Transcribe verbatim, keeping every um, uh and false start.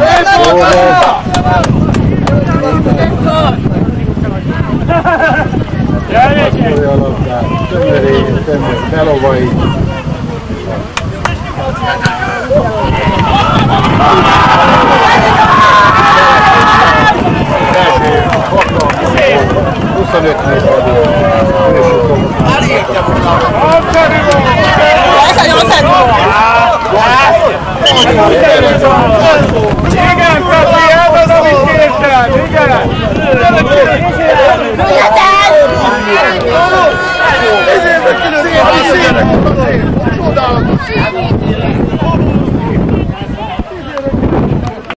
Passzolja a labdát, tömörén, tömör, belovai. huszonöt méter. Igen, Kapi, ez az, amit kértem, igen!